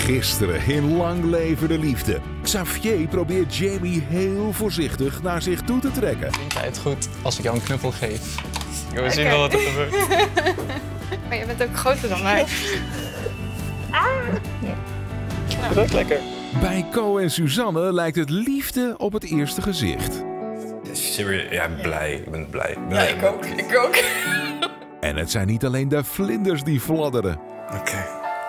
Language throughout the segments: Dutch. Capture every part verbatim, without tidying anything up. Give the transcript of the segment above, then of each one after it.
Gisteren in Lang Leven de Liefde. Xavier probeert Jamie heel voorzichtig naar zich toe te trekken. Vind jij het goed als ik jou een knuffel geef? Ik wil zien wel wat er gebeurt. Maar je bent ook groter dan mij. Ah. Ja. Ja. Dat is lekker. Bij Co en Suzanne lijkt het liefde op het eerste gezicht. Ja, blij. Ik ben blij. Ja, ik ook. Ik ook. En het zijn niet alleen de vlinders die fladderen. Oké. Okay.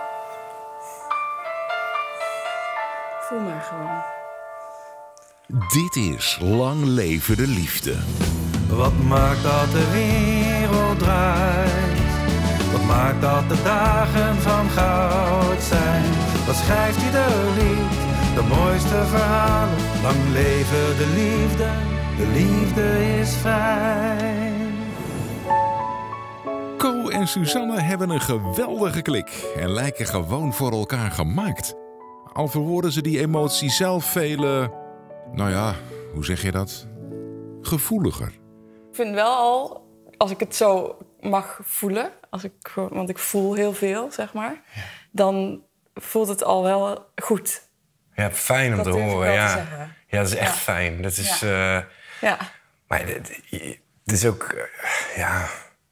Voel maar gewoon. Dit is Lang Leven de Liefde. Wat maakt dat de wereld draait? Wat maakt dat de dagen van goud zijn? Wat schrijft ieder lied? De mooiste verhalen. Lang leven de liefde. De liefde is vrij. Co en Suzanne hebben een geweldige klik en lijken gewoon voor elkaar gemaakt. Al verwoorden ze die emotie zelf veel, uh, nou ja, hoe zeg je dat? Gevoeliger. Ik vind wel al, als ik het zo mag voelen, als ik, want ik voel heel veel, zeg maar, ja. Dan voelt het al wel goed. Ja, fijn om dat te horen. Ja. Te ja, dat is echt ja. fijn. Dat is, ja. Uh, ja. Maar het, het is ook, uh, ja...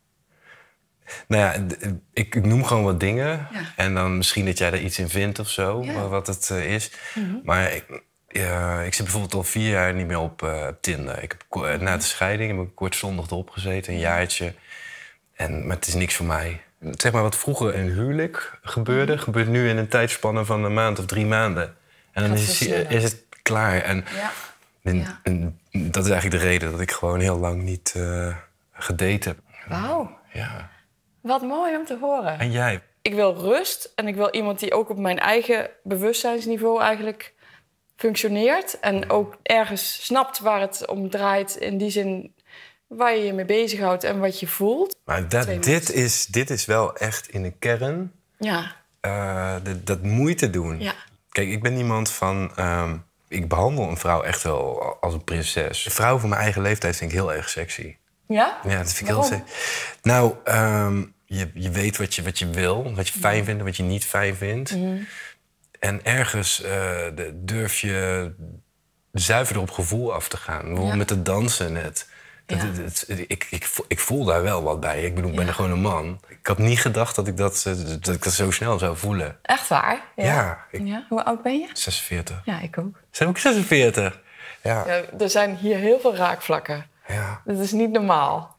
Nou ja, ik noem gewoon wat dingen. Ja. En dan misschien dat jij er iets in vindt of zo, ja. wat het uh, is. Mm-hmm. Maar ik, uh, ik zit bijvoorbeeld al vier jaar niet meer op uh, Tinder. Ik heb uh, na de scheiding heb ik kortstondig erop gezeten, een jaartje. En, maar het is niks voor mij. Zeg maar wat vroeger in huwelijk gebeurde, mm-hmm. gebeurt nu in een tijdspanne van een maand of drie maanden. En dan is, is het klaar. En, ja. en, ja. en dat is eigenlijk de reden dat ik gewoon heel lang niet uh, gedate heb. Wauw. Ja. Wat mooi om te horen. En jij? Ik wil rust en ik wil iemand die ook op mijn eigen bewustzijnsniveau eigenlijk functioneert. En ook ergens snapt waar het om draait. In die zin waar je je mee bezighoudt en wat je voelt. Maar dat, dit, is, dit is wel echt in de kern ja. uh, dat, dat moeite doen. Ja. Kijk, ik ben iemand van... Um, ik behandel een vrouw echt wel als een prinses. Een vrouw van mijn eigen leeftijd vind ik heel erg sexy. Ja? Ja, dat vind ik Waarom? heel sexy. Nou, um, je, je weet wat je, wat je wil, wat je fijn vindt en wat je niet fijn vindt. Mm. En ergens uh, de, durf je zuiverder op gevoel af te gaan. Bijvoorbeeld ja. met het dansen net. Dat, ja. het, het, ik, ik, ik voel daar wel wat bij. Ik bedoel, ik ben ja. er gewoon een man. Ik had niet gedaad dat ik dat, dat, ik dat zo snel zou voelen. Echt waar? Ja. Ja, ik, ja. Hoe oud ben je? zesenveertig. Ja, ik ook. Zijn ook zesenveertig? Ja. Ja. Er zijn hier heel veel raakvlakken. Ja. Dat is niet normaal.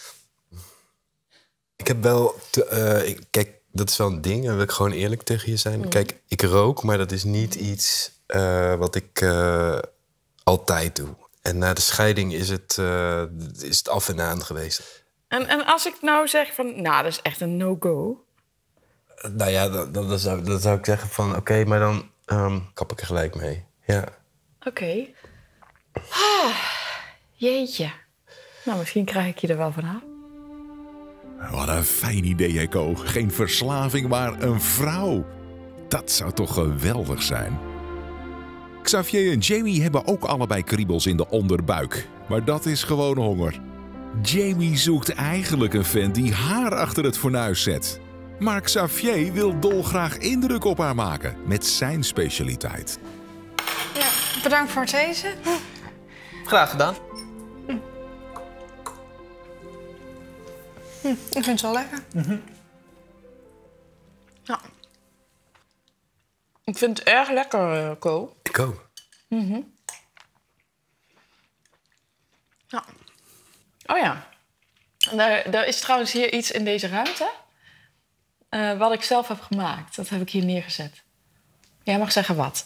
Ik heb wel... Te, uh, ik, kijk, dat is wel een ding. En wil ik gewoon eerlijk tegen je zijn. Mm. Kijk, ik rook, maar dat is niet iets uh, wat ik uh, altijd doe. En na de scheiding is het, uh, is het af en aan geweest. En, en als ik nou zeg van, nou, dat is echt een no-go. Uh, nou ja, dan, dan, zou, dan zou ik zeggen van, oké, okay, maar dan um, kap ik er gelijk mee. Ja. Oké. Okay. Ah, jeetje. Nou, misschien krijg ik je er wel van aan. Wat een fijn idee, hè, Co. Geen verslaving, maar een vrouw. Dat zou toch geweldig zijn? Xavier en Jamie hebben ook allebei kriebels in de onderbuik. Maar dat is gewoon honger. Jamie zoekt eigenlijk een vent die haar achter het fornuis zet. Maar Xavier wil dolgraag indruk op haar maken met zijn specialiteit. Ja, bedankt voor het eten. Graag gedaan. Hm. Hm, ik vind het wel lekker. Mm-hmm. Ja. Ik vind het erg lekker, Co. Ik ook. Mm-hmm. Ja. Oh ja. Er, er is trouwens hier iets in deze ruimte. Uh, wat ik zelf heb gemaakt. Dat heb ik hier neergezet. Jij mag zeggen wat.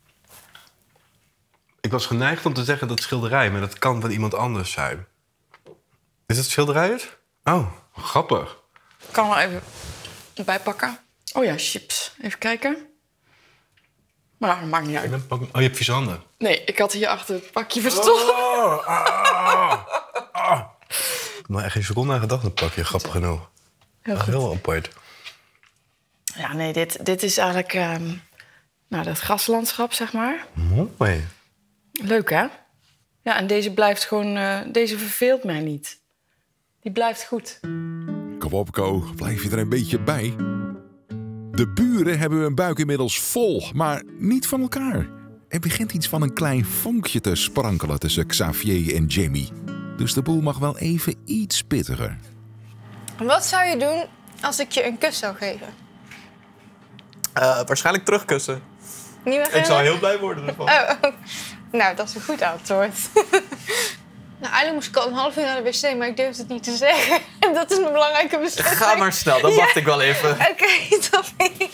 Ik was geneigd om te zeggen dat schilderij, maar dat kan van iemand anders zijn. Is het schilderij het? Oh, grappig. Ik kan wel even erbij pakken. Oh ja, chips. Even kijken. Maar dat maakt niet uit. Oh, je hebt vieze handen. Nee, ik had hier achter het pakje verstopt. Oh, ah, ah. Ik heb er echt geen seconde aan gedacht, een pakje. Grappig genoeg. Heel goed. Heel apart. Ja, nee, dit, dit is eigenlijk um, nou, dat graslandschap, zeg maar. Mooi. Leuk, hè? Ja, en deze blijft gewoon... Uh, deze verveelt mij niet. Die blijft goed. Kom op, Co. Blijf je er een beetje bij? De buren hebben hun buik inmiddels vol, maar niet van elkaar. Er begint iets van een klein vonkje te sprankelen tussen Xavier en Jamie. Dus de boel mag wel even iets pittiger. Wat zou je doen als ik je een kus zou geven? Uh, waarschijnlijk terugkussen. Niet meer ik zou heel blij worden ervan. Oh, oh. Nou, dat is een goed antwoord. Nou, eigenlijk moest ik al een half uur naar de wc, maar ik durf het niet te zeggen. En dat is een belangrijke beslissing. Ga maar snel, dan wacht ja. ik wel even. Oké, okay, toppie.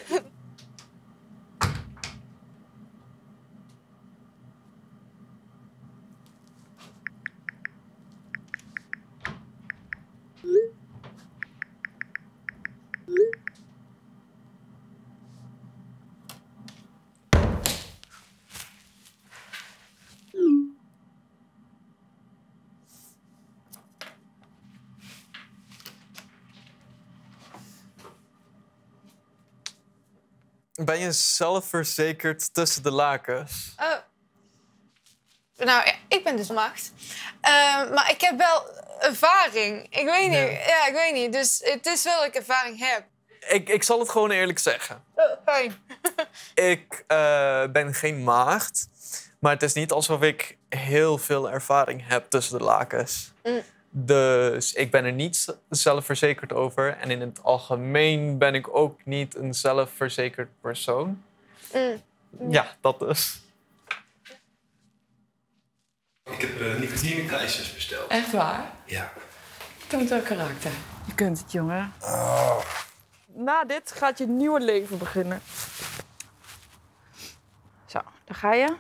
Ben je zelfverzekerd tussen de lakens? Oh. Nou, ja, ik ben dus macht. Uh, maar ik heb wel ervaring. Ik weet niet. Ja. ja, ik weet niet. Dus het is wel dat ik ervaring heb. Ik, ik zal het gewoon eerlijk zeggen. Oh, fijn. ik uh, ben geen maagd. Maar het is niet alsof ik heel veel ervaring heb tussen de lakens. Mm. Dus ik ben er niet zelfverzekerd over. En in het algemeen ben ik ook niet een zelfverzekerd persoon. Mm. Ja, dat dus. Ik heb uh, nicotine-ijsjes besteld. Echt waar? Ja. Toont wel karakter. Je kunt het, jongen. Oh. Na dit gaat je nieuwe leven beginnen. Zo, daar ga je.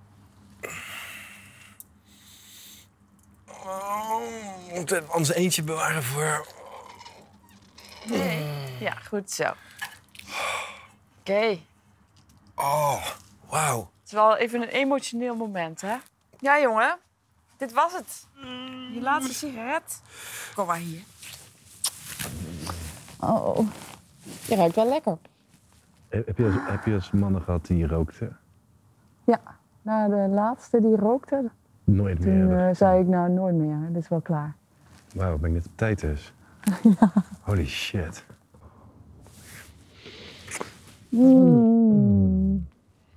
Oh, moet ik anders eentje bewaren voor... Nee. Ja, goed zo. Oké. Okay. Oh, wauw. Het is wel even een emotioneel moment, hè? Ja, jongen. Dit was het. Je laatste sigaret. Kom maar hier. Oh. Je ruikt wel lekker. Heb je, als, heb je als mannen gehad die rookten? Ja. Nou, de laatste die rookte... Nooit meer. Toen uh, zei ik nou nooit meer. Dit is wel klaar. Wauw, ben ik net op tijd dus. Ja. Holy shit. Mm.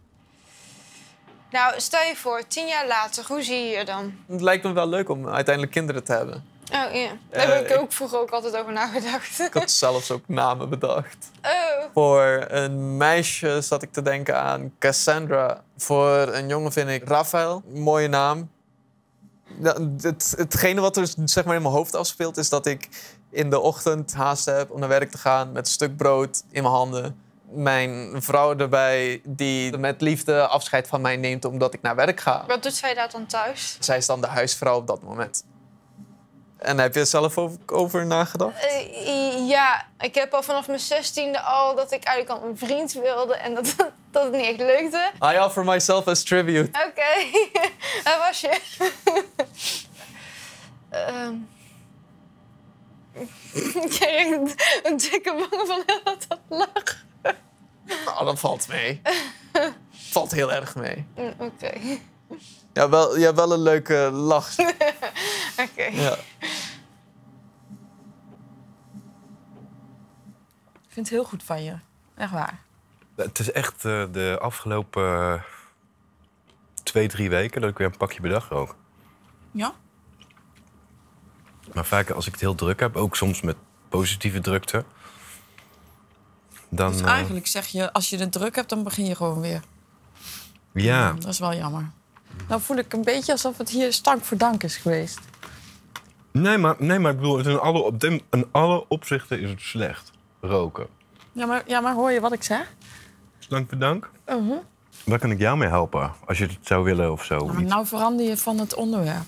Nou, stel je voor, tien jaar later, hoe zie je je dan? Het lijkt me wel leuk om uiteindelijk kinderen te hebben. Oh ja, daar heb uh, ik ook ik, vroeger ook altijd over nagedacht. Ik had zelfs ook namen bedacht. Oh. Voor een meisje zat ik te denken aan Cassandra. Voor een jongen vind ik Raphaël. Mooie naam. Ja, het, hetgene wat er zeg maar in mijn hoofd afspeelt is dat ik in de ochtend haast heb om naar werk te gaan met een stuk brood in mijn handen. Mijn vrouw erbij die met liefde afscheid van mij neemt omdat ik naar werk ga. Wat doet zij daar dan thuis? Zij is dan de huisvrouw op dat moment. En heb je er zelf over, over nagedacht? Uh, ja, ik heb al vanaf mijn zestiende al dat ik eigenlijk al een vriend wilde en dat, dat het niet echt lukte. I offer myself as tribute. Oké, okay. Daar was je. um. Ik kreeg een dikke wang van heel wat dat lach. Oh, dat valt mee. Valt heel erg mee. Mm, Oké. Okay. Ja, wel, ja, wel een leuke lach. Oké. Okay. Ja. Ik vind het heel goed van je. Echt waar. Het is echt uh, de afgelopen uh, twee, drie weken dat ik weer een pakje per dag rook. Ja? Maar vaak als ik het heel druk heb, ook soms met positieve drukte. Dan, dus eigenlijk zeg je, als je het druk hebt, dan begin je gewoon weer. Ja. Mm, dat is wel jammer. Nou voel ik een beetje alsof het hier stank voor dank is geweest. Nee, maar, nee, maar ik bedoel, in alle, op de, in alle opzichten is het slecht. Roken. Ja maar, ja, maar hoor je wat ik zeg? Dank voor dank. Uh-huh. Waar kan ik jou mee helpen? Als je het zou willen of zo. Ja, maar nou verander je van het onderwerp.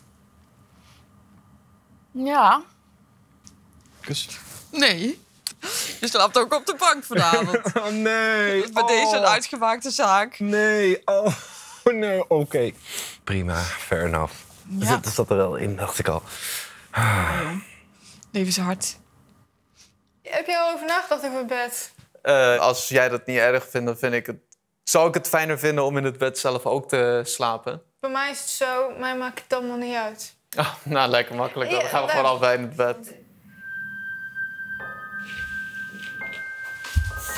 Ja. Kus. Nee. Je slaapt ook op de bank vanavond. Oh nee. Dat is bij oh. deze een uitgemaakte zaak. Nee. Oh nee. Oké. Okay. Prima. Fair enough. Ja. Dat zat er wel in, dacht ik al. Ah. Leven is hard. Heb je al over nagedacht over bed? Uh, als jij dat niet erg vindt, dan vind ik het... Zou ik het fijner vinden om in het bed zelf ook te slapen? Bij mij is het zo, mij maakt het allemaal niet uit. Oh, nou, lekker makkelijk. Dan ja, gaan we daar... gewoon allebei in het bed.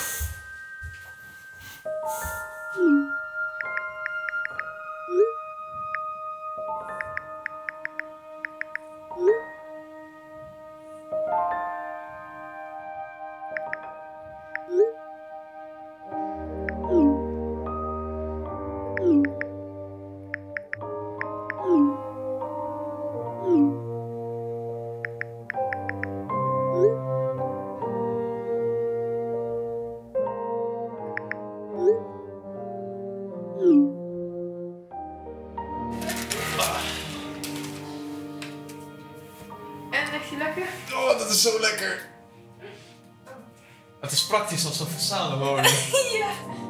En ligt hij lekker? Oh, dat is zo lekker. Het is praktisch alsof we samen wonen. Ja.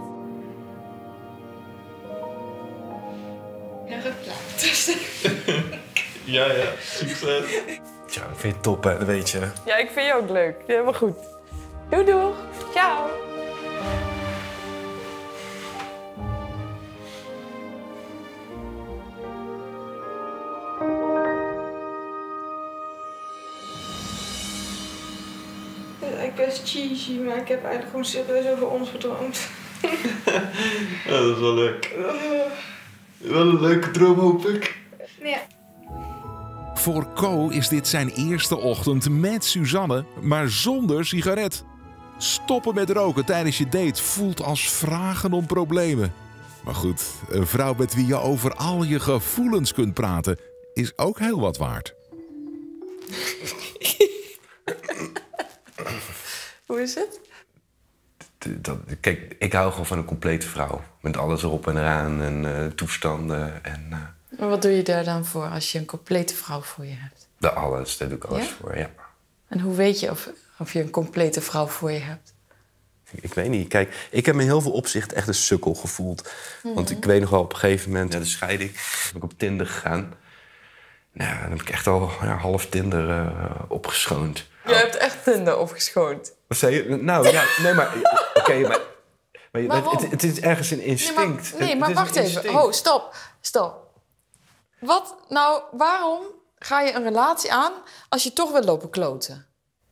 Ja, goed klaar. Ja, ja. Succes. Ja, ik vind je top, hè, dat weet je. Ja, ik vind je ook leuk. Helemaal goed. Doei doei. Ciao. Ik ben cheesy, maar ik heb eigenlijk gewoon serieus over ons gedroomd. Ja, dat is wel leuk. Wel een leuke droom, hoop ik. Ja. Voor Co is dit zijn eerste ochtend met Suzanne, maar zonder sigaret. Stoppen met roken tijdens je date voelt als vragen om problemen. Maar goed, een vrouw met wie je over al je gevoelens kunt praten is ook heel wat waard. Hoe is het? Dat, kijk, ik hou gewoon van een complete vrouw. Met alles erop en eraan en uh, toestanden. En, uh, Maar wat doe je daar dan voor als je een complete vrouw voor je hebt? de alles, daar doe ik alles Ja? voor, ja. En hoe weet je of, of je een complete vrouw voor je hebt? Ik, ik weet niet. Kijk, ik heb me in heel veel opzichten echt een sukkel gevoeld. Mm-hmm. Want ik weet nog wel, op een gegeven moment, na de scheiding, ben ik op Tinder gegaan. Nou, dan heb ik echt al ja, half Tinder uh, opgeschoond. Je hebt echt Tinder opgeschoond. Wat zei je? Nou, ja, nee, maar... Oké, okay, maar... maar Waarom? het, het is ergens een instinct. Nee, maar, nee, maar het wacht even. Oh, stop. Stop. Wat, nou, waarom ga je een relatie aan als je toch wil lopen kloten?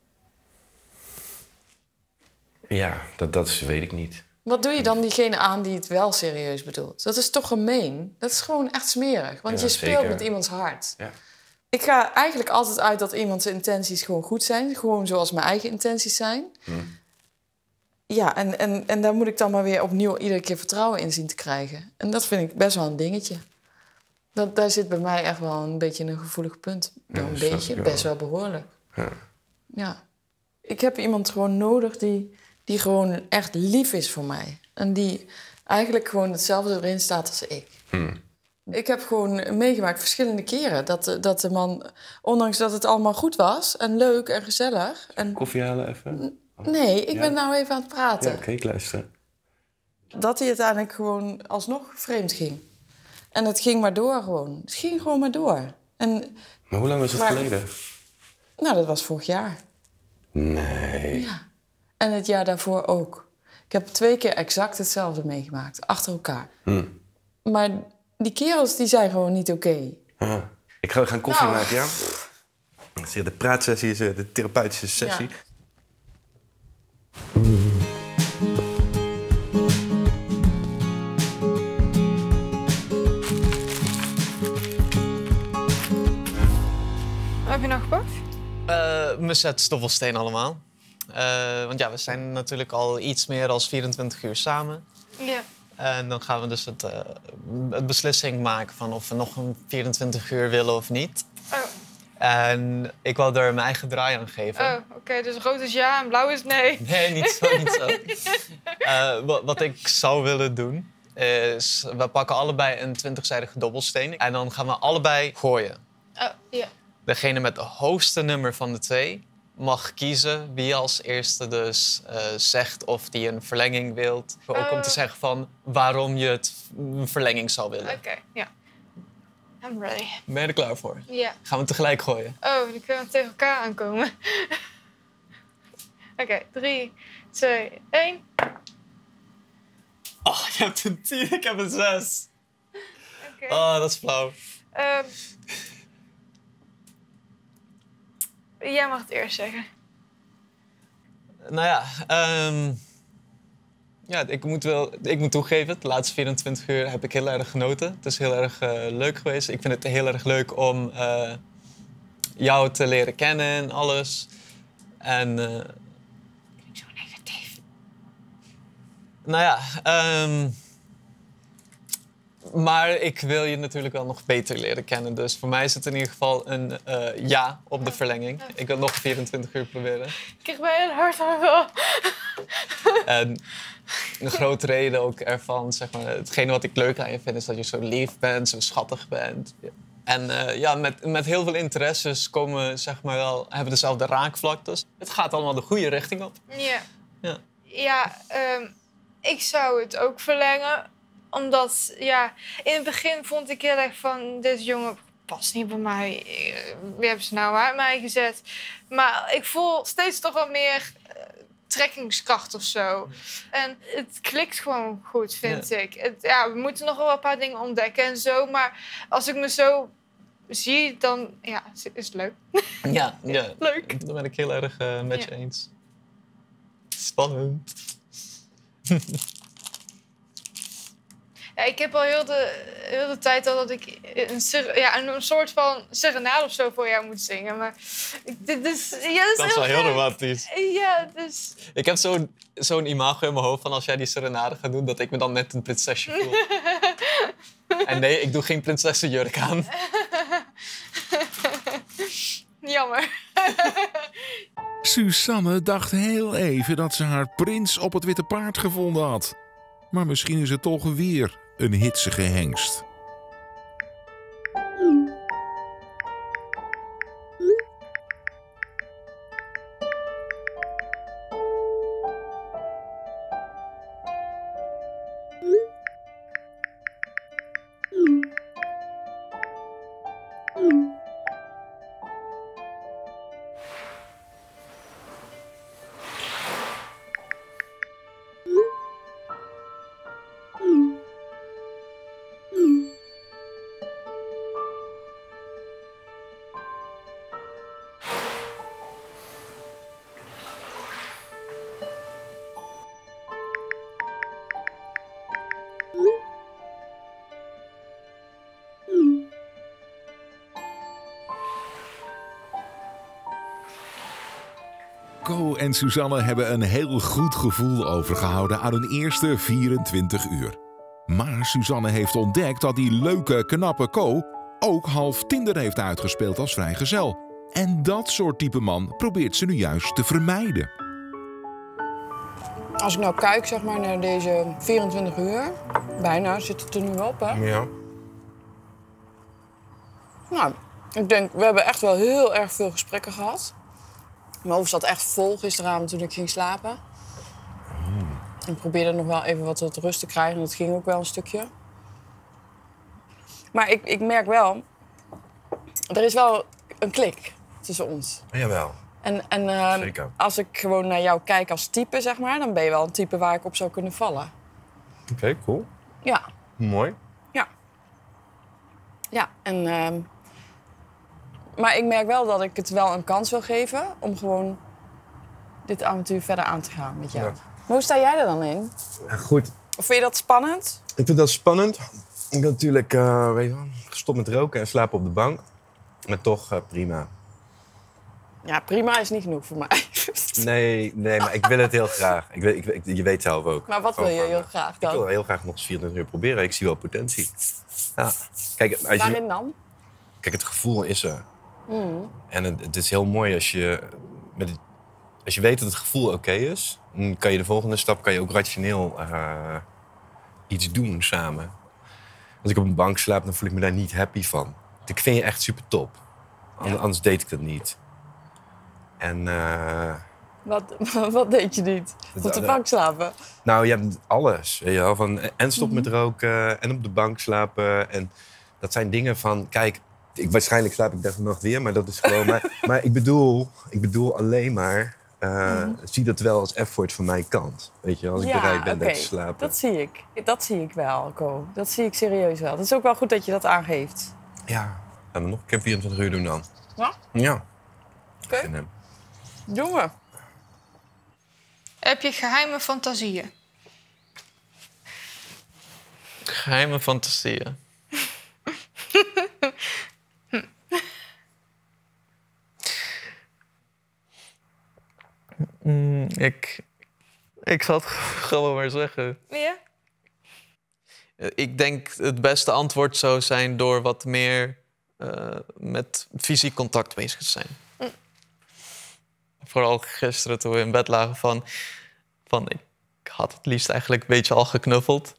Ja, dat, dat is, weet ik niet. Wat doe je dan diegene aan die het wel serieus bedoelt? Dat is toch gemeen? Dat is gewoon echt smerig. Want Ja, je speelt zeker. met iemands hart. Ja. Ik ga eigenlijk altijd uit dat iemands intenties gewoon goed zijn. Gewoon zoals mijn eigen intenties zijn. Hmm. Ja, en, en, en daar moet ik dan maar weer opnieuw iedere keer vertrouwen in zien te krijgen. En dat vind ik best wel een dingetje. Dat, daar zit bij mij echt wel een beetje een gevoelig punt. Ja, Nou, een snap beetje, ik wel. best wel behoorlijk. Ja. Ja. Ik heb iemand gewoon nodig die, die gewoon echt lief is voor mij. En die eigenlijk gewoon hetzelfde erin staat als ik. Hmm. Ik heb gewoon meegemaakt verschillende keren dat, de- dat de man, ondanks dat het allemaal goed was en leuk en gezellig. En, Koffie halen even? nee, ik Ja. ben nou even aan het praten. Ja, oké, ik luister. Dat hij uiteindelijk gewoon alsnog vreemd ging. En het ging maar door gewoon. Het ging gewoon maar door. En Maar hoe lang was het Maar- geleden? nou, dat was vorig jaar. Nee. Ja. En het jaar daarvoor ook. Ik heb twee keer exact hetzelfde meegemaakt, achter elkaar. Hm. Maar die kerels die zijn gewoon niet oké. Ah. Ik ga gaan koffie Nou. maken, ja? Dat is hier de praatsessie, is eh, de therapeutische sessie. Ja. Wat heb je nou gepakt? Uh, mijn set stoffelsteen allemaal. Uh, want ja, we zijn natuurlijk al iets meer dan vierentwintig uur samen. Ja. En dan gaan we dus het, uh, het beslissing maken van of we nog een vierentwintig uur willen of niet. Oh, En ik wil er mijn eigen draai aan geven. oh oké. Okay. Dus rood is ja en blauw is nee. Nee, niet zo, niet zo. Uh, wat, wat ik zou willen doen, is we pakken allebei een twintigzijdige dobbelsteen. En dan gaan we allebei gooien. Oh, ja. Degene met het hoogste nummer van de twee mag kiezen wie als eerste dus uh, zegt of die een verlenging wilt. Ook om te Oh. zeggen van waarom je het een verlenging zou willen. Oké, okay, ja. I'm ready. Ben je er klaar voor? Ja. Gaan we tegelijk gooien? Oh, dan kunnen we tegen elkaar aankomen. Oké, okay, drie, twee, één. Oh, je hebt een tien, ik heb een zes. Oké. Okay. Oh, dat is flauw. Um, jij mag het eerst zeggen. Nou ja, um, Ja, ik moet, wel, ik moet toegeven, de laatste vierentwintig uur heb ik heel erg genoten. Het is heel erg uh, leuk geweest. Ik vind het heel erg leuk om uh, jou te leren kennen en alles. En... Uh, zo negatief. Nou ja, um, maar ik wil je natuurlijk wel nog beter leren kennen. Dus voor mij is het in ieder geval een uh, ja op de verlenging. Ik wil nog vierentwintig uur proberen. Ik krijg mij een hart aan. En een grote reden ook ervan, zeg maar, hetgene wat ik leuk aan je vind, is dat je zo lief bent, zo schattig bent. En uh, ja, met, met heel veel interesses komen, zeg maar wel, hebben dezelfde raakvlaktes. Het gaat allemaal de goede richting op. Ja. Ja, ja um, ik zou het ook verlengen. Omdat, ja, in het begin vond ik heel erg van, deze jongen past niet bij mij. Wie hebben ze nou uit mij gezet? Maar ik voel steeds toch wel meer uh, trekkingskracht of zo. En het klikt gewoon goed, vind ja. ik. Het, ja, we moeten nog wel een paar dingen ontdekken en zo. Maar als ik me zo zie, dan ja, is het leuk. Ja, ja. Leuk. Dan ben ik heel erg uh, met ja. je eens. Spannend. Ja, ik heb al heel de, heel de tijd al dat ik een, ja, een soort van serenade of zo voor jou moet zingen. Maar dit is, ja, dat is, dat is wel heel romantisch. Ja, dus... Ik heb zo'n zo'n imago in mijn hoofd van als jij die serenade gaat doen, dat ik me dan net een prinsesje voel. En nee, ik doe geen prinsessenjurk aan. Jammer. Suzanne dacht heel even dat ze haar prins op het witte paard gevonden had. Maar misschien is het toch weer een hitsige hengst. Co en Suzanne hebben een heel goed gevoel overgehouden aan hun eerste vierentwintig uur. Maar Suzanne heeft ontdekt dat die leuke, knappe Co ook half Tinder heeft uitgespeeld als vrijgezel. En dat soort type man probeert ze nu juist te vermijden. Als ik nou kijk, zeg maar, naar deze vierentwintig uur, bijna zit het er nu op, hè? Ja. Nou, ik denk, we hebben echt wel heel erg veel gesprekken gehad. Mijn hoofd zat echt vol gisteravond toen ik ging slapen. Mm. Ik probeerde nog wel even wat tot rust te krijgen. En dat ging ook wel een stukje. Maar ik, ik merk wel... Er is wel een klik tussen ons. Jawel. En, en uh, Zeker. Als ik gewoon naar jou kijk als type, zeg maar... dan ben je wel een type waar ik op zou kunnen vallen. Oké, okay, cool. Ja. Mooi. Ja. Ja, en... Uh, Maar ik merk wel dat ik het wel een kans wil geven om gewoon dit avontuur verder aan te gaan met jou. Ja. Maar hoe sta jij er dan in? Ja, goed. Of vind je dat spannend? Ik vind dat spannend. Ik ben natuurlijk uh, weet je wel, gestopt met roken en slapen op de bank. Maar toch uh, prima. Ja, prima is niet genoeg voor mij. nee, nee, maar ik wil het heel graag. Ik weet, ik, ik, je weet zelf ook. Maar wat wil je heel graag dan? Ik wil heel graag nog eens vierentwintig uur proberen. Ik zie wel potentie. Ja. Kijk, als je, waarin dan? Kijk, het gevoel is er. Mm. En het, het is heel mooi als je, met het, als je weet dat het gevoel oké okay is, dan kan je de volgende stap kan je ook rationeel uh, iets doen samen. Als ik op een bank slaap, dan voel ik me daar niet happy van. Ik vind je echt super top. Anders, ja. anders deed ik dat niet. En... Uh, wat, wat deed je niet? Op de bank slapen? Nou, je hebt alles. Weet je wel, van, en stop mm-hmm. met roken, en op de bank slapen. En dat zijn dingen van, kijk... Ik, waarschijnlijk slaap ik daar vannacht weer, maar dat is gewoon... maar, maar ik, bedoel, ik bedoel alleen maar... Uh, mm. zie dat wel als effort van mijn kant. Weet je, als ik ja, bereid ben okay. te slapen. Dat zie ik. Dat zie ik wel, Co. Dat zie ik serieus wel. Het is ook wel goed dat je dat aangeeft. Ja. Gaan we nog een keer vierentwintig uur doen dan? Ja? Ja. Oké. Okay. Doen we. Heb je geheime fantasieën? Geheime fantasieën. mm, ik, ik zal het gewoon maar zeggen. Ja? Ik denk het beste antwoord zou zijn door wat meer uh, met fysiek contact bezig te zijn. Mm. Vooral gisteren toen we in bed lagen van... van ik had het liefst eigenlijk een beetje al geknuffeld.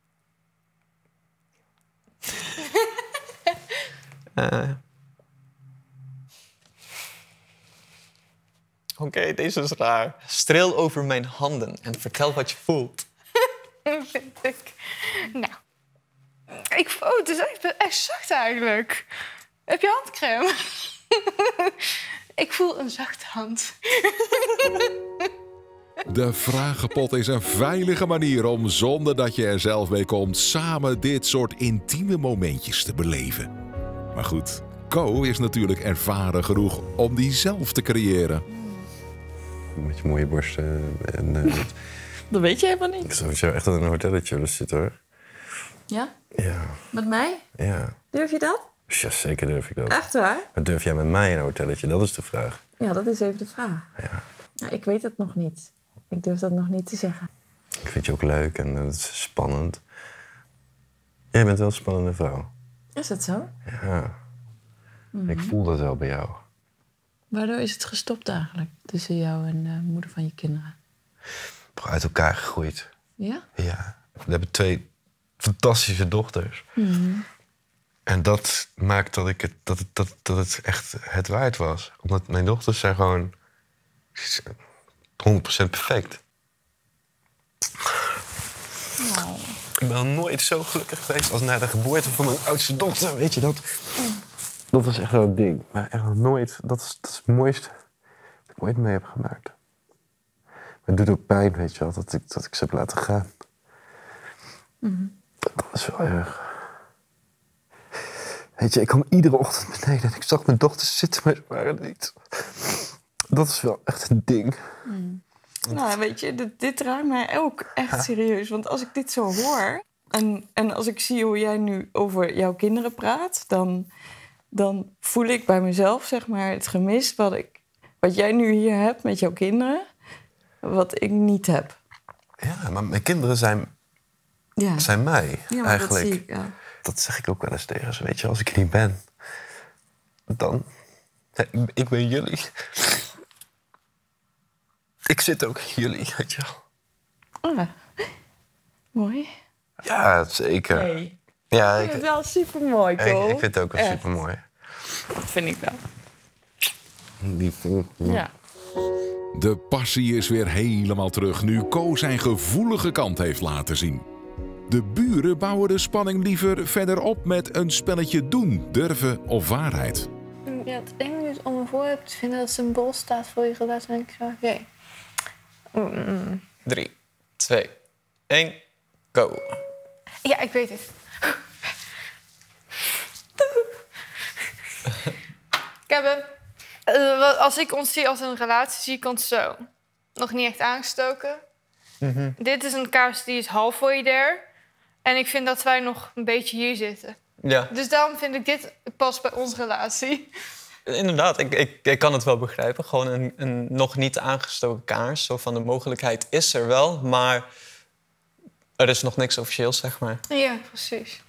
uh. Oké, okay, deze is raar. Streel over mijn handen en vertel wat je voelt. Vind ik. Nou. Ik, oh, het is echt, echt zacht eigenlijk. Heb je handcrème? Ik voel een zachte hand. De vragenpot is een veilige manier om, zonder dat je er zelf mee komt, samen dit soort intieme momentjes te beleven. Maar goed, Co is natuurlijk ervaren genoeg om die zelf te creëren. Met je mooie borsten en... Uh, dat weet je helemaal niet. Ik zou zo echt in een hotelletje willen zitten, hoor. Ja? Ja. Met mij? Ja. Durf je dat? Ja, zeker durf ik dat. Echt waar? Maar durf jij met mij in een hotelletje? Dat is de vraag. Ja, dat is even de vraag. Ja. Ja, ik weet het nog niet. Ik durf dat nog niet te zeggen. Ik vind je ook leuk en het is spannend. Jij bent wel een spannende vrouw. Is dat zo? Ja. Mm-hmm. Ik voel dat wel bij jou. Waardoor is het gestopt eigenlijk tussen jou en de moeder van je kinderen? Uit elkaar gegroeid. Ja? Ja. We hebben twee fantastische dochters. Mm-hmm. En dat maakt dat, ik het, dat, het, dat, dat het echt het waard was. Omdat mijn dochters zijn gewoon honderd procent perfect. Oh. Ik ben nooit zo gelukkig geweest als na de geboorte van mijn oudste dochter. Weet je dat? Dat was echt wel een ding. Maar echt nog nooit. Dat is, dat is het mooiste dat ik ooit mee heb gemaakt. Maar het doet ook pijn, weet je wel, dat ik, dat ik ze heb laten gaan. Mm-hmm. Dat is wel erg. Weet je, ik kwam iedere ochtend beneden en ik zag mijn dochters zitten, maar ze waren er niet. Dat is wel echt een ding. Mm. Nou, weet je, dit, dit raakt mij ook echt serieus. Want als ik dit zo hoor en, en als ik zie hoe jij nu over jouw kinderen praat, dan, dan voel ik bij mezelf, zeg maar, het gemis wat, ik, wat jij nu hier hebt met jouw kinderen, wat ik niet heb. Ja, maar mijn kinderen zijn, ja. zijn mij, ja, eigenlijk. Dat zie ik, ja. Dat zeg ik ook wel eens tegen ze, weet je. Als ik er niet ben, dan... Ik ben jullie. Ik zit ook in jullie, weet je wel. Ah, mooi. Ja, zeker. Nee. Ja, ik vind het wel supermooi, Ko. Ik, ik vind het ook wel supermooi. Dat vind ik wel. Die, ja. De passie is weer helemaal terug nu Ko zijn gevoelige kant heeft laten zien. De buren bouwen de spanning liever verder op met een spelletje doen, durven of waarheid. Ja, het eng is om een voorwerp te vinden dat symbool staat voor je relatie. En ik zo, oké. Okay. Mm. Drie, twee, één, go. Ja, ik weet het. Ik heb hem. Uh, als ik ons zie als een relatie, zie ik ons zo. Nog niet echt aangestoken. Mm-hmm. Dit is een kaars die is halfway there. En ik vind dat wij nog een beetje hier zitten. Ja. Dus daarom vind ik dit past bij onze relatie. Inderdaad, ik, ik, ik kan het wel begrijpen. Gewoon een, een nog niet aangestoken kaars. Zo van de mogelijkheid is er wel, maar er is nog niks officieels, zeg maar. Ja, precies.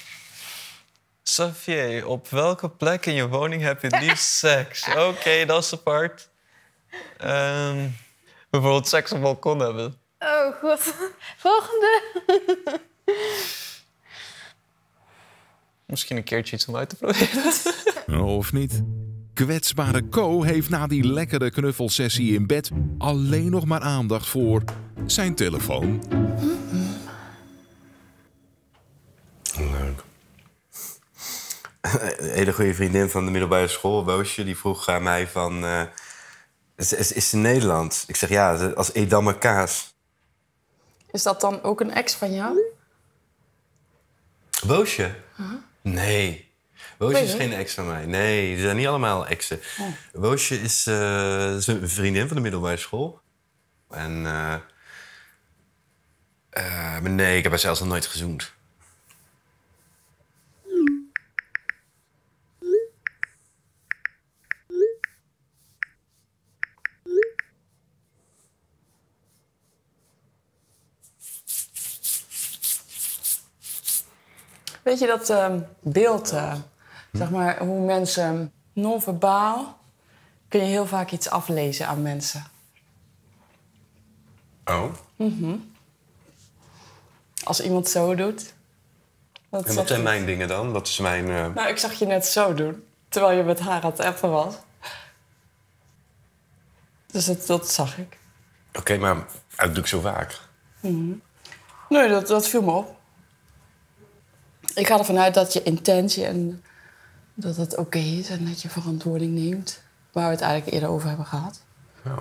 Xavier, op welke plek in je woning heb je het liefst seks? Oké, okay, dat is de part. Um, bijvoorbeeld seks op het balkon hebben. Oh god. Volgende. Misschien een keertje iets om uit te proberen. Of niet? Kwetsbare Ko heeft na die lekkere knuffelsessie in bed alleen nog maar aandacht voor zijn telefoon. Leuk. Een hele goede vriendin van de middelbare school, Boosje, die vroeg aan mij van... Uh, is, is, is ze Nederlands? Ik zeg ja, als Edammer Kaas. Is dat dan ook een ex van jou? Boosje? Huh? Nee. Boosje is geen ex van mij. Nee, ze zijn niet allemaal exen. Oh. Boosje is, uh, is een vriendin van de middelbare school. En uh, uh, maar nee, ik heb haar zelfs nog nooit gezoend. Weet je dat uh, beeld, uh, hm? zeg maar, hoe mensen non-verbaal... kun je heel vaak iets aflezen aan mensen. Oh? Mm-hmm. Als iemand zo doet... En wat zijn mijn dingen dan? Wat is mijn... Uh... Nou, ik zag je net zo doen. Terwijl je met haar aan het appen was. Dus dat, dat zag ik. Oké, okay, maar dat doe ik zo vaak. Mm-hmm. Nee, dat, dat viel me op. Ik ga ervan uit dat je intentie en dat het oké okay is en dat je verantwoording neemt. Waar we het eigenlijk eerder over hebben gehad. Ja.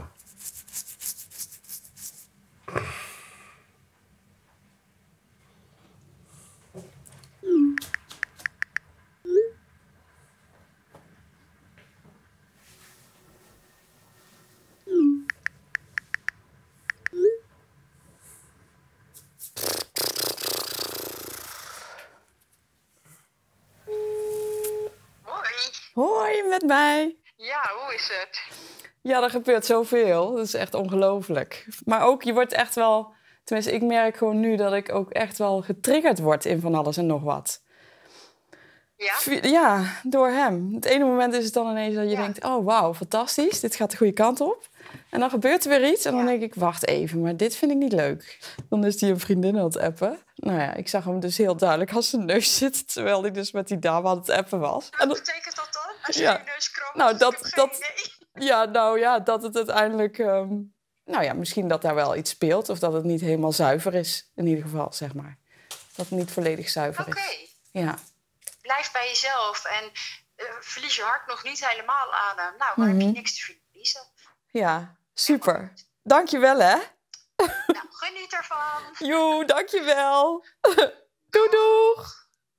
Hoi, met mij. Ja, hoe is het? Ja, er gebeurt zoveel. Dat is echt ongelooflijk. Maar ook, je wordt echt wel... Tenminste, ik merk gewoon nu dat ik ook echt wel getriggerd word in van alles en nog wat. Ja? Ja, door hem. Het ene moment is het dan ineens dat je ja. denkt... Oh, wauw, fantastisch. Dit gaat de goede kant op. En dan gebeurt er weer iets. En dan ja. denk ik, wacht even, maar dit vind ik niet leuk. Dan is hij een vriendin aan het appen. Nou ja, ik zag hem dus heel duidelijk als zijn neus zitten... terwijl hij dus met die dame aan het appen was. Wat en dat... betekent dat dan? Als je ja. je neus kromt? Nou, dat, dat, ja, nou ja, dat het uiteindelijk... Um, nou ja, misschien dat daar wel iets speelt... of dat het niet helemaal zuiver is, in ieder geval, zeg maar. Dat het niet volledig zuiver okay. is. Ja. Blijf bij jezelf en uh, verlies je hart nog niet helemaal aan hem. Nou, dan mm-hmm. heb je niks te verliezen. Ja, super. Dank je wel, hè? Nou, geniet ervan. Joe, dank je wel. Doei, doeg.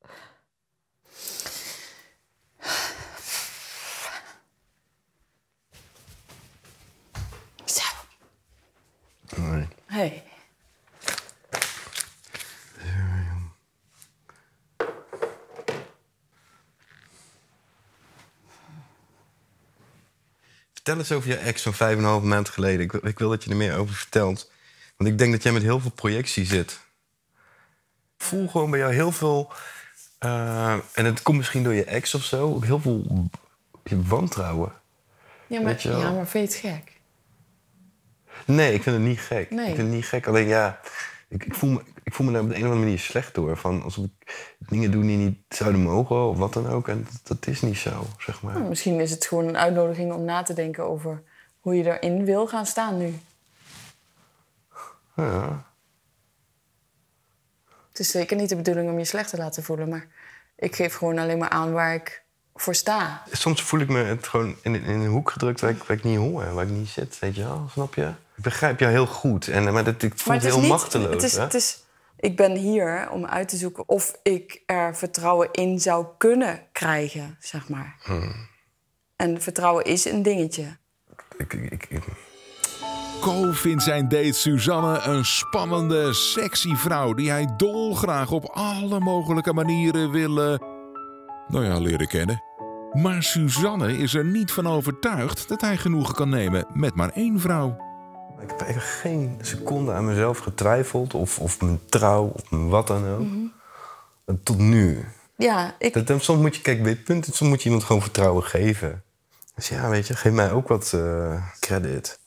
Zo. Hoi. Hey. Vertel eens over je ex van vijf en een half maand geleden. Ik wil, ik wil dat je er meer over vertelt. Want ik denk dat jij met heel veel projectie zit. Ik voel gewoon bij jou heel veel... Uh, en het komt misschien door je ex of zo. Heel veel wantrouwen. Ja, maar, ja, maar vind je het gek? Nee, ik vind het niet gek. Nee. Ik vind het niet gek. Alleen ja, ik, ik, voel me, ik voel me daar op de een of andere manier slecht door. Van alsof ik dingen doe die niet zouden mogen of wat dan ook. En dat, dat is niet zo, zeg maar. Nou, misschien is het gewoon een uitnodiging om na te denken over hoe je erin wil gaan staan nu. Ja. Het is zeker niet de bedoeling om je slecht te laten voelen, maar ik geef gewoon alleen maar aan waar ik voor sta. Soms voel ik me het gewoon in, in een hoek gedrukt waar ik, waar ik niet hoor, waar ik niet zit, weet je wel, snap je? Ik begrijp jou heel goed, en, maar dat, ik voel maar het heel niet, machteloos. Het is, hè? Het is, ik ben hier om uit te zoeken of ik er vertrouwen in zou kunnen krijgen, zeg maar. Hmm. En vertrouwen is een dingetje. Ik, ik, ik... Ko vindt zijn date Suzanne een spannende, sexy vrouw... die hij dolgraag op alle mogelijke manieren wil... Uh, nou ja, leren kennen. Maar Suzanne is er niet van overtuigd dat hij genoegen kan nemen met maar één vrouw. Ik heb echt geen seconde aan mezelf getwijfeld... of, of mijn trouw, of mijn wat dan ook. Mm-hmm. Tot nu. Ja, ik... Dat, soms moet je, kijk, dit punt, soms moet je iemand gewoon vertrouwen geven. Dus ja, weet je, geef mij ook wat uh, credit.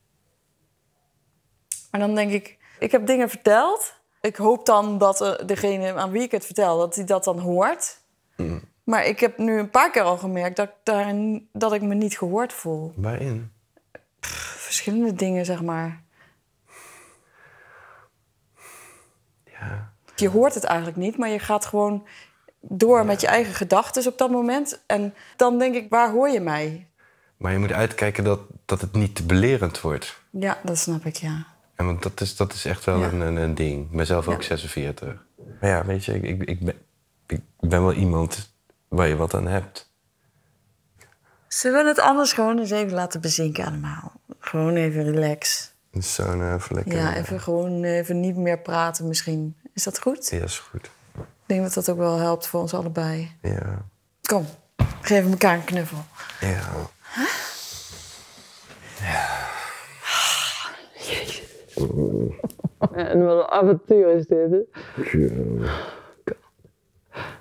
Maar dan denk ik, ik heb dingen verteld. Ik hoop dan dat uh, degene aan wie ik het vertel, dat hij dat dan hoort. Mm. Maar ik heb nu een paar keer al gemerkt dat ik, daarin, dat ik me niet gehoord voel. Waarin? Pff, verschillende dingen, zeg maar. Ja. Je hoort het eigenlijk niet, maar je gaat gewoon door ja. met je eigen gedachten op dat moment. En dan denk ik, waar hoor je mij? Maar je moet uitkijken dat, dat het niet te belerend wordt. Ja, dat snap ik, ja. En want dat is, dat is echt wel ja. een, een, een ding. Ik ben zelf ook ja. zesenveertig. Maar ja, weet je, ik, ik, ik, ben, ik ben wel iemand waar je wat aan hebt. Zullen we het anders gewoon eens even laten bezinken allemaal? Gewoon even relax. Zo nou, even lekker. Ja, even gewoon even niet meer praten misschien. Is dat goed? Ja, is goed. Ik denk dat dat ook wel helpt voor ons allebei. Ja. Kom, geef elkaar een knuffel. Ja. Huh? Ja. Jezus. En wat een avontuur is dit, hè? Ja.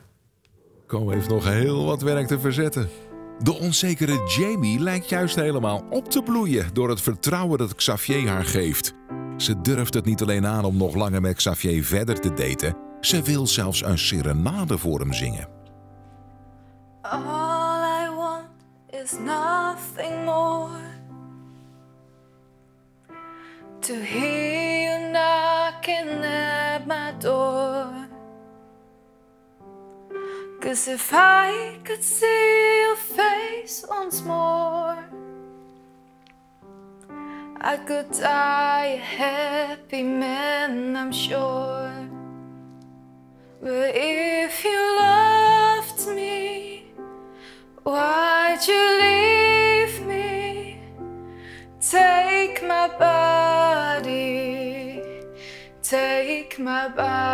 Co heeft nog heel wat werk te verzetten. De onzekere Jamie lijkt juist helemaal op te bloeien door het vertrouwen dat Xavier haar geeft. Ze durft het niet alleen aan om nog langer met Xavier verder te daten. Ze wil zelfs een serenade voor hem zingen. All I want is nothing more. To hear you knocking at my door. 'Cause if I could see your face once more, I could die a happy man, I'm sure. But if you loved me, why'd you leave me? Take my body, take my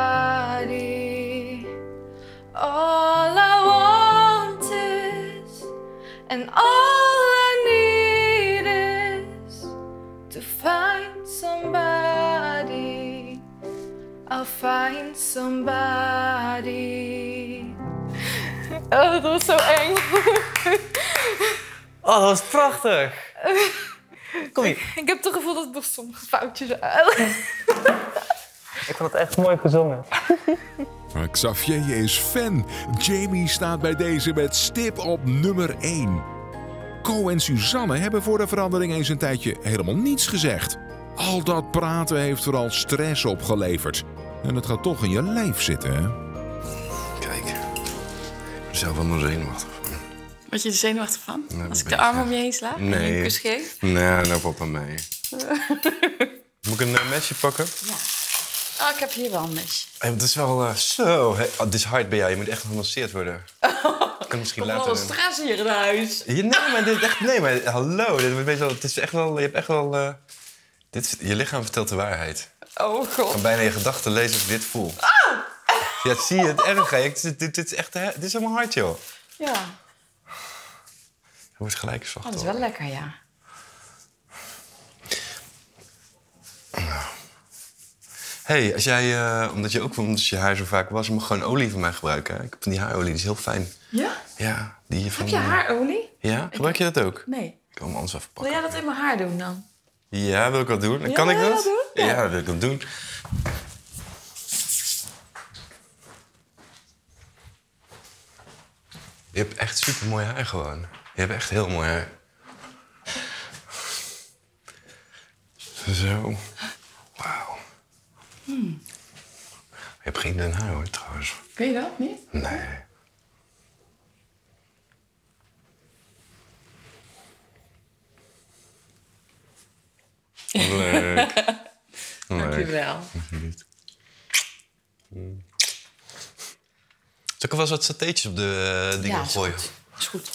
body. All I want is, and all I need is, to find somebody. I'll find somebody. Oh, dat was zo eng. Oh, dat was prachtig. Kom hier. Ik heb het gevoel dat ik nog sommige foutjes uit. Ik vond het echt mooi gezongen. Maar Xavier is fan. Jamie staat bij deze met stip op nummer één. Co en Suzanne hebben voor de verandering eens een tijdje helemaal niets gezegd. Al dat praten heeft vooral stress opgeleverd. En het gaat toch in je lijf zitten, hè? Kijk, ik ben zelf wel nog zenuwachtig van. Word je er zenuwachtig van? Nee, Als ik de beetje. arm om je heen sla en je Nee. een kus geef? Nee, nou papa mee. Moet ik een uh, mesje pakken? Ja. Oh, ik heb hier wel een mesje. Hey, het is wel uh, zo... Hey, oh, dit is hard bij jou. Je moet echt gemasseerd worden. Ik kan misschien Kom later... wel stress hier in huis. Ja, nee, maar dit is echt... Nee, maar hallo. Dit, weet je wel, het is echt wel... Je hebt echt wel... Uh, dit, je lichaam vertelt de waarheid. Oh Ik god. kan bijna je gedachten lezen als ik dit voel. Ah! Ja, zie je het erg, hè? Dit, dit, dit is echt... Dit is helemaal hard, joh. Ja, Je wordt gelijk oh, zacht. dat is hoor. wel lekker, ja. Hey, als jij, uh, omdat je ook omdat je haar zo vaak was, je mag gewoon olie van mij gebruiken. Hè? Ik heb van die haarolie, die is heel fijn. Ja? Ja, die van. Heb je haarolie? Ja, gebruik je dat ook? Nee. Ik kan hem anders even Wil pakken. jij dat in mijn haar doen dan? Ja, wil ik dat doen? Ja, kan ik wil je dat? dat doen? Ja, Ja. dat wil ik dat doen. Je hebt echt super mooi haar gewoon. Je hebt echt heel mooi haar. Zo. Wauw. Hmm. Je hebt geen dun haar hoor, trouwens. Weet je dat niet? Nee. Leuk. Dankjewel. Leuk. Hmm. Zal ik er wel eens wat satéetjes op de uh, dingen Ja, is gooien? goed. Is goed.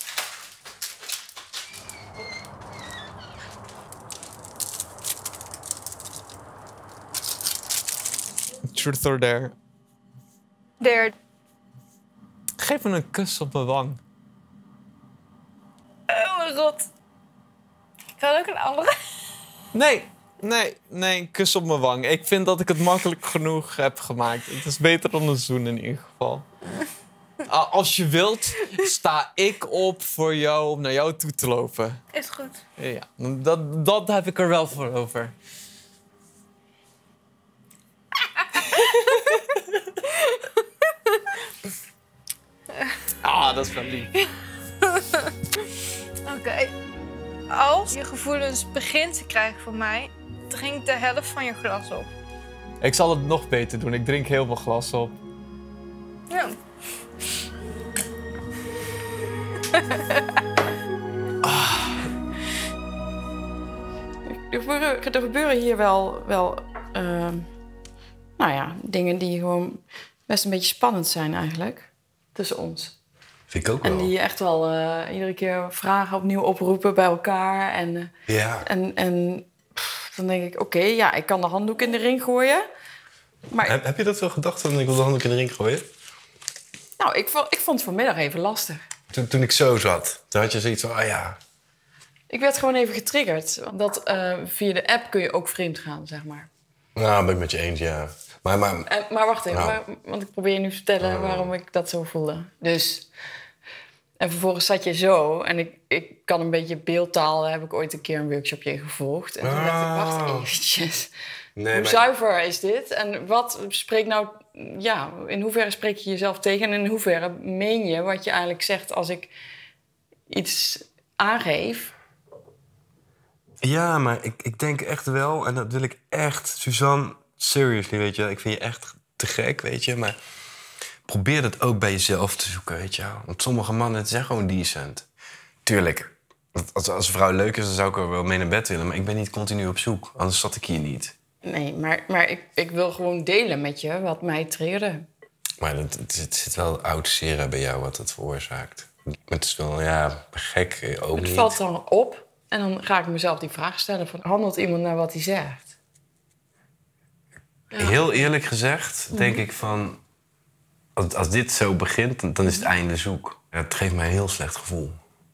Truth or dare. Dare. Geef me een kus op mijn wang. Oh mijn god. Ik kan ook een andere. Nee, nee, nee, een kus op mijn wang. Ik vind dat ik het makkelijk genoeg heb gemaakt. Het is beter dan een zoen in ieder geval. Ah, als je wilt, sta ik op voor jou om naar jou toe te lopen. Is goed. Ja, dat, dat heb ik er wel voor over. Ah, dat is wel lief. Oké. Okay. Als je gevoelens begint te krijgen van mij, drink de helft van je glas op. Ik zal het nog beter doen. Ik drink heel veel glas op. Ja. Ah. Er, gebeuren, er gebeuren hier wel, wel uh, nou ja, dingen die gewoon best een beetje spannend zijn eigenlijk. Tussen ons. Vind ik ook wel. En die echt wel uh, iedere keer vragen opnieuw oproepen bij elkaar. En, uh, ja. en, en pff, dan denk ik, oké, okay, ja, ik kan de handdoek in de ring gooien. Maar heb, heb je dat wel gedacht, dat ik wil de handdoek in de ring gooien? Nou, ik vond, ik vond het vanmiddag even lastig. Toen, toen ik zo zat, toen had je zoiets van, ah ja. Ik werd gewoon even getriggerd. Dat uh, via de app kun je ook vreemd gaan, zeg maar. Nou, ben ik met je eens, ja. Maar, maar, en, maar wacht even, nou. maar, want ik probeer je nu te vertellen uh, waarom ik dat zo voelde. Dus, en vervolgens zat je zo en ik, ik kan een beetje beeldtaal, daar heb ik ooit een keer een workshopje in gevolgd. En toen uh, dacht ik, wacht eventjes, nee, hoe maar... zuiver is dit? En wat spreekt nou, ja, in hoeverre spreek je jezelf tegen en in hoeverre meen je wat je eigenlijk zegt als ik iets aangeef? Ja, maar ik, ik denk echt wel, en dat wil ik echt... Suzanne, seriously, weet je, ik vind je echt te gek, weet je. Maar probeer dat ook bij jezelf te zoeken, weet je. Want sommige mannen zijn gewoon decent. Tuurlijk, als, als een vrouw leuk is, dan zou ik er wel mee naar bed willen. Maar ik ben niet continu op zoek, anders zat ik hier niet. Nee, maar, maar ik, ik wil gewoon delen met je wat mij triggerde. Maar het, het zit wel oud sera bij jou wat het veroorzaakt. Het is wel, ja, gek ook het niet. valt dan op en dan ga ik mezelf die vraag stellen van... handelt iemand naar wat hij zegt? Ja. Heel eerlijk gezegd denk mm-hmm. ik van... Als, als dit zo begint, dan, dan is het einde zoek. Ja, het geeft mij een heel slecht gevoel.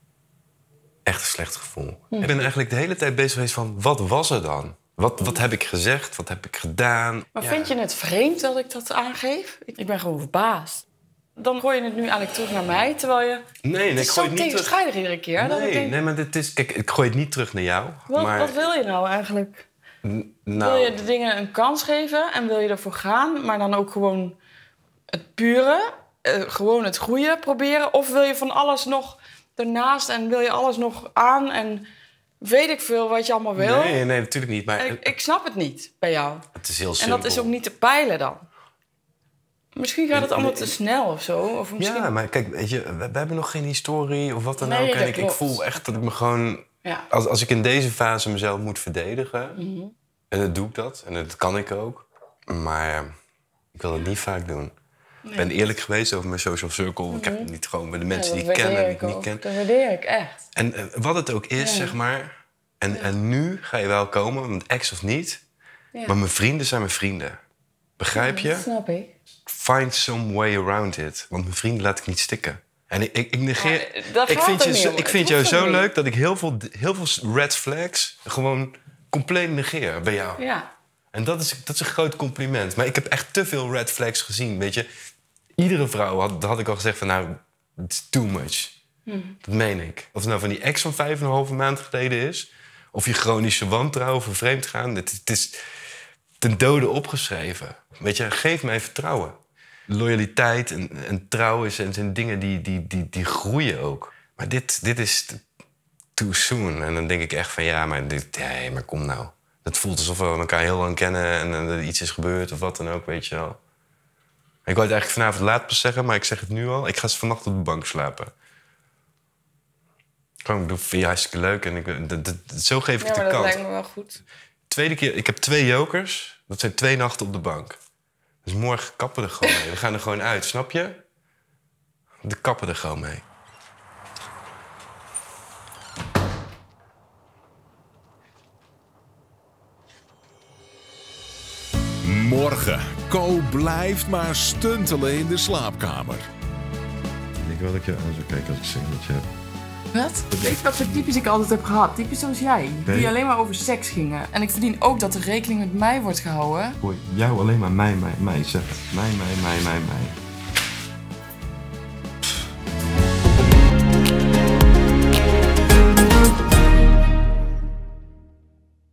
Echt een slecht gevoel. Mm. Ik ben eigenlijk de hele tijd bezig geweest van... wat was er dan? Wat, wat heb ik gezegd? Wat heb ik gedaan? Maar ja. vind je het vreemd dat ik dat aangeef? Ik ben gewoon verbaasd. Dan gooi je het nu eigenlijk terug naar mij, terwijl je... Nee, nee, het is ik gooi zo het niet tegenstrijdig terug. iedere keer. Nee, dat ik denk... nee, maar dit is... Kijk, ik gooi het niet terug naar jou. Wat, maar... wat wil je nou eigenlijk? N- nou... Wil je de dingen een kans geven en wil je ervoor gaan... maar dan ook gewoon het pure, uh, gewoon het goede proberen? Of wil je van alles nog ernaast en wil je alles nog aan... en weet ik veel wat je allemaal wil? Nee, nee, natuurlijk niet. Maar... Ik, ik snap het niet bij jou. Het is heel simpel. En dat is ook niet te peilen dan. Misschien gaat het allemaal te snel of zo. Of misschien... Ja, maar kijk, weet je, we, we hebben nog geen historie of wat dan nee, ook. En ik, klopt. ik voel echt dat ik me gewoon... Ja. Als, als ik in deze fase mezelf moet verdedigen... Mm-hmm. en dan doe ik dat. En dat kan ik ook. Maar uh, ik wil het niet vaak doen. Nee. Ik ben eerlijk geweest over mijn social circle. Mm-hmm. Ik heb het niet gewoon bij de mensen ja, die ik ken en die ik ook. niet ken. Dat waardeer ik echt. En uh, wat het ook is, ja. zeg maar... En, ja. en nu ga je wel komen, met ex of niet... Ja. Maar mijn vrienden zijn mijn vrienden. Begrijp je? Ja, dat snap ik. Find some way around it. Want mijn vrienden laat ik niet stikken. En ik, ik, ik negeer... Ja, ik vind, je zo, om. ik vind jou zo niet. leuk dat ik heel veel, heel veel red flags... gewoon compleet negeer bij jou. Ja. En dat is, dat is een groot compliment. Maar ik heb echt te veel red flags gezien, weet je. Iedere vrouw had, had ik al gezegd van... nou, it's too much. Hmm. Dat meen ik. Of het nou van die ex van vijf en een halve maand geleden is... of je chronische wantrouwen of vreemd gaan... Het, het is ten dode opgeschreven. Weet je, geef mij vertrouwen. Loyaliteit en, en trouw is, en zijn dingen die, die, die, die groeien ook. Maar dit, dit is too soon. En dan denk ik echt van ja, maar, dit, nee, maar kom nou. Het voelt alsof we elkaar heel lang kennen en er iets is gebeurd of wat dan ook, weet je wel. Ik wou het eigenlijk vanavond laat pas zeggen, maar ik zeg het nu al. Ik ga vannacht op de bank slapen. Gewoon, ik doe vind je hartstikke leuk en ik, dat, dat, zo geef ik ja, het de maar dat kans. lijkt me wel goed. Tweede keer, ik heb twee jokers. Dat zijn twee nachten op de bank. Dus morgen kappen we er gewoon mee. We gaan er gewoon uit, snap je? We kappen er gewoon mee. Morgen. Ko blijft maar stuntelen in de slaapkamer. Ik wil dat je zo kijken als ik zeg dat je hebt. Wat? Weet je wat voor types ik altijd heb gehad? Types zoals jij, nee. die alleen maar over seks gingen. En ik verdien ook dat er rekening met mij wordt gehouden. Voor jou alleen maar mij, mij, mij zegt. Mij, mij, mij, mij, mij.